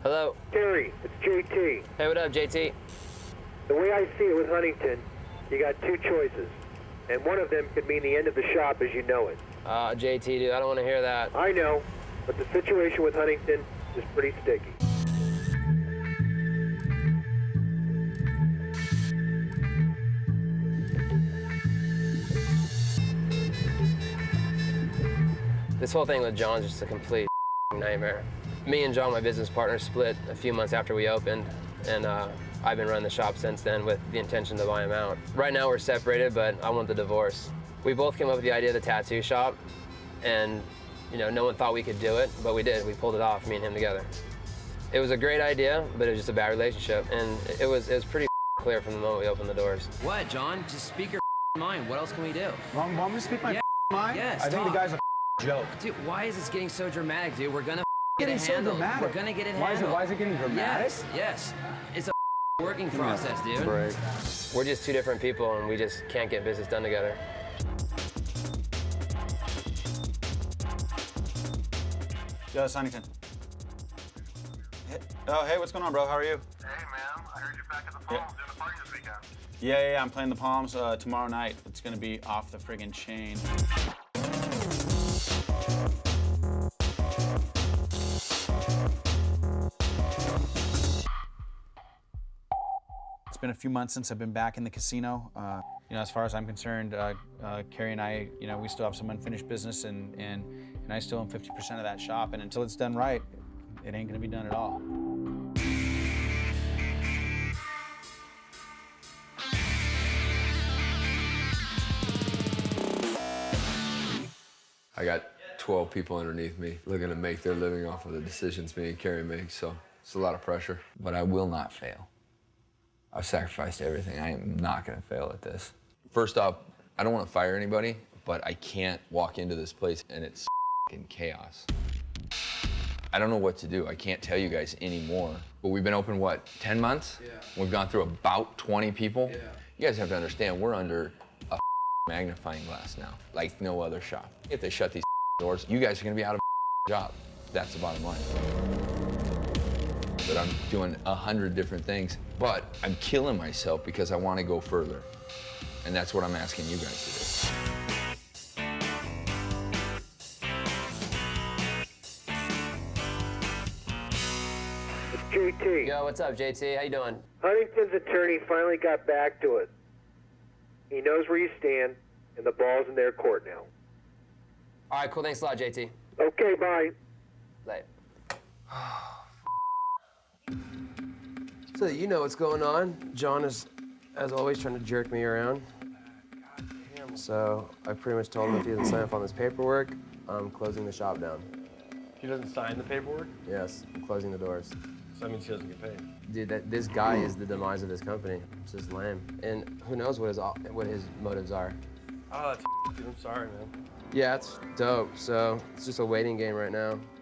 Hello. Terry, it's JT. Hey, what up, JT? The way I see it with Huntington, you got two choices. And one of them could mean the end of the shop as you know it. JT, dude, I don't want to hear that. I know, but the situation with Huntington is pretty sticky. This whole thing with John's just a complete nightmare. Me and John, my business partner, split a few months after we opened, and I've been running the shop since then with the intention to buy him out. Right now we're separated, but I want the divorce. We both came up with the idea of the tattoo shop, and you know, no one thought we could do it, but we did. We pulled it off, me and him together. It was a great idea, but it was just a bad relationship, and it was pretty clear from the moment we opened the doors. What, John? Just speak your mind. What else can we do? Want me to speak my mind? Yes, I think the guy's a joke. Dude, why is this getting so dramatic, dude? We're gonna get it handled. We're gonna get it handled. Why is it getting dramatic? Yes. It's a working process, dude. Break. We're just two different people, and we just can't get business done together. Yo, it's Huntington. Oh, hey, what's going on, bro? How are you? Hey, man. I heard you're back at the Palms doing the party this weekend. Yeah, I'm playing the Palms tomorrow night. It's gonna be off the friggin' chain. It's been a few months since I've been back in the casino. You know, as far as I'm concerned, Carrie and I, you know, we still have some unfinished business, and I still own 50% of that shop. And until it's done right, it ain't gonna be done at all. I got 12 people underneath me looking to make their living off of the decisions me and Carrie make, so it's a lot of pressure. But I will not fail. I've sacrificed everything. I am not gonna fail at this. First off, I don't want to fire anybody, but I can't walk into this place and it's in chaos. I don't know what to do. I can't tell you guys anymore. But we've been open, what, 10 months? Yeah. We've gone through about 20 people. Yeah. You guys have to understand, we're under a magnifying glass now, like no other shop. If they shut these doors, you guys are gonna be out of a job. That's the bottom line. But I'm doing 100 different things, but I'm killing myself because I want to go further. And that's what I'm asking you guys to do. It's JT. Yo, what's up, JT? How you doing? Huntington's attorney finally got back to it. He knows where you stand, and the ball's in their court now. All right, cool. Thanks a lot, JT. Okay, bye. Bye. So you know what's going on. John is, as always, trying to jerk me around. So I pretty much told him if he doesn't sign up on this paperwork, I'm closing the shop down. He doesn't sign the paperwork? Yes, I'm closing the doors. So that means he doesn't get paid. Dude, this guy is the demise of this company. It's just lame. And who knows what his motives are. Oh, that's dude, I'm sorry, man. Yeah, it's dope. So it's just a waiting game right now.